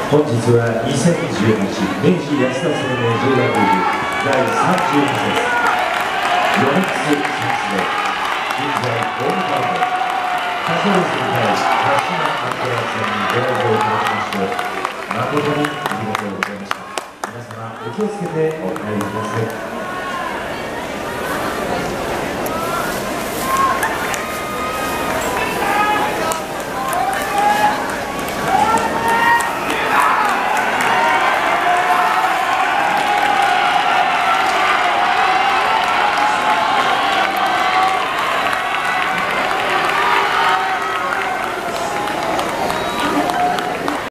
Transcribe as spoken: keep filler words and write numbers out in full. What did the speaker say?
本日はにせんじゅうはち明治安田生命 ジェイダブリュー だいさんじゅうにせつよねんつさんつで現在ホームタウンで柏レスに対鹿島アントラーズにご来場いただきまして誠にありがとうございました。皆様お気をつけてお帰りください。